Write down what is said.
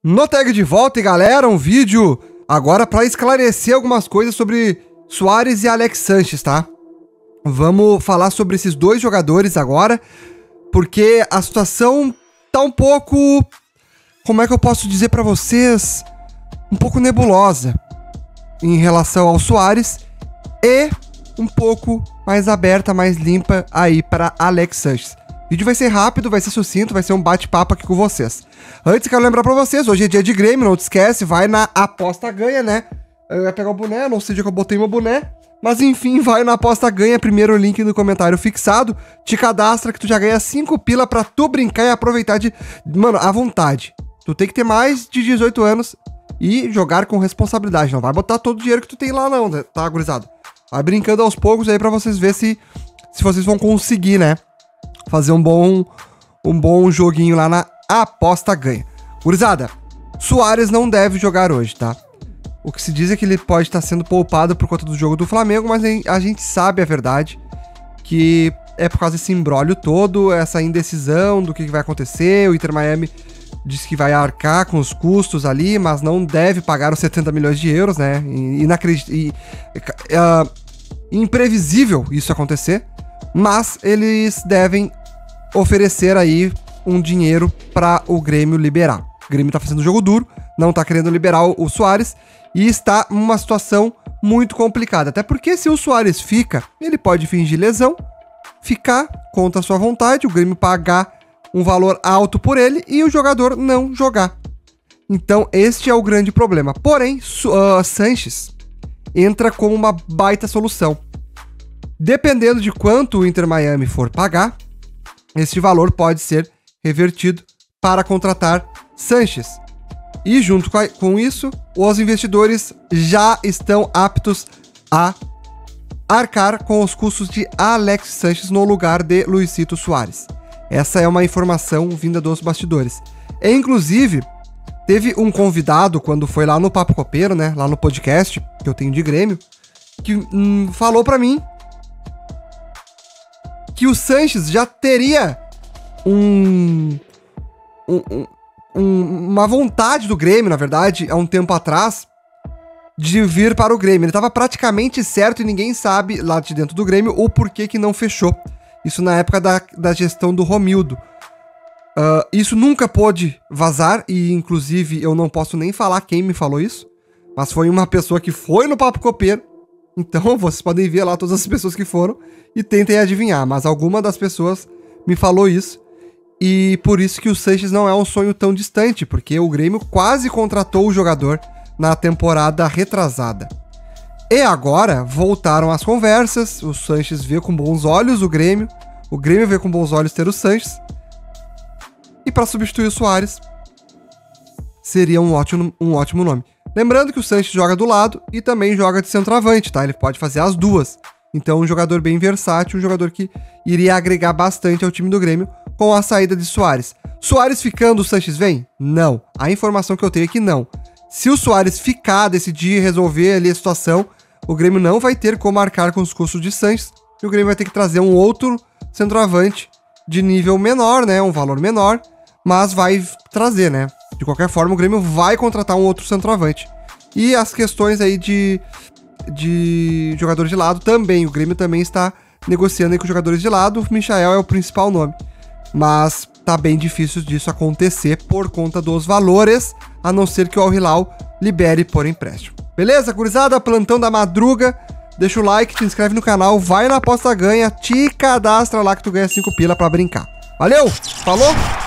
No tag de volta, e galera, um vídeo agora para esclarecer algumas coisas sobre Suárez e Alex Sanches, tá? Vamos falar sobre esses dois jogadores agora, porque a situação tá um pouco, como é que eu posso dizer para vocês, um pouco nebulosa em relação ao Suárez e um pouco mais aberta, mais limpa aí para Alex Sanches. O vídeo vai ser rápido, vai ser sucinto, vai ser um bate-papo aqui com vocês. Antes, quero lembrar pra vocês, hoje é dia de Grêmio, não te esquece, vai na aposta ganha, né? Eu ia pegar o boné, não sei onde que eu botei meu boné, mas enfim, vai na aposta ganha, primeiro link no comentário fixado, te cadastra que tu já ganha 5 pila pra tu brincar e aproveitar de... Mano, à vontade. Tu tem que ter mais de 18 anos e jogar com responsabilidade, não vai botar todo o dinheiro que tu tem lá não, tá, gurizada? Vai brincando aos poucos aí pra vocês verem se vocês vão conseguir, né? Fazer um bom joguinho lá na aposta ganha. Gurizada, Suárez não deve jogar hoje, tá? O que se diz é que ele pode estar sendo poupado por conta do jogo do Flamengo, mas a gente sabe a verdade, que é por causa desse imbróglio todo, essa indecisão do que vai acontecer. O Inter Miami diz que vai arcar com os custos ali, mas não deve pagar os 70 milhões de euros, né? Imprevisível isso acontecer. Mas eles devem oferecer aí um dinheiro para o Grêmio liberar. O Grêmio tá fazendo jogo duro, não tá querendo liberar o Suárez e está numa situação muito complicada. Até porque se o Suárez fica, ele pode fingir lesão, ficar contra a sua vontade, o Grêmio pagar um valor alto por ele e o jogador não jogar. Então este é o grande problema. Porém, Sanches entra como uma baita solução. Dependendo de quanto o Inter Miami for pagar, este valor pode ser revertido para contratar Sanches. E junto com isso, os investidores já estão aptos a arcar com os custos de Alex Sanches no lugar de Luizito Suárez. Essa é uma informação vinda dos bastidores. E, inclusive, teve um convidado, quando foi lá no Papo Copeiro, né, lá no podcast que eu tenho de Grêmio, que falou para mim que o Sanches já teria uma vontade do Grêmio, na verdade, há um tempo atrás, de vir para o Grêmio. Ele estava praticamente certo e ninguém sabe, lá de dentro do Grêmio, o porquê que não fechou. Isso na época da gestão do Romildo. Isso nunca pôde vazar e, inclusive, eu não posso nem falar quem me falou isso, mas foi uma pessoa que foi no Papo Copeiro. Então, vocês podem ver lá todas as pessoas que foram e tentem adivinhar, mas alguma das pessoas me falou isso. E por isso que o Sanches não é um sonho tão distante, porque o Grêmio quase contratou o jogador na temporada retrasada. E agora voltaram as conversas, o Sanches vê com bons olhos o Grêmio vê com bons olhos ter o Sanches. E para substituir o Suárez, seria um ótimo nome. Lembrando que o Sanches joga do lado e também joga de centroavante, tá? Ele pode fazer as duas. Então, um jogador bem versátil, um jogador que iria agregar bastante ao time do Grêmio com a saída de Suárez. Suárez ficando, o Sanches vem? Não. A informação que eu tenho é que não. Se o Suárez ficar, decidir resolver ali a situação, o Grêmio não vai ter como arcar com os custos de Sanches e o Grêmio vai ter que trazer um outro centroavante de nível menor, né? Um valor menor, mas vai trazer, né? De qualquer forma, o Grêmio vai contratar um outro centroavante. E as questões aí de jogadores de lado também. O Grêmio também está negociando aí com jogadores de lado. O Michael é o principal nome. Mas tá bem difícil disso acontecer por conta dos valores, a não ser que o Al Hilal libere por empréstimo. Beleza, gurizada? Plantão da madruga. Deixa o like, te inscreve no canal, vai na aposta ganha, te cadastra lá que tu ganha 5 pila pra brincar. Valeu, falou!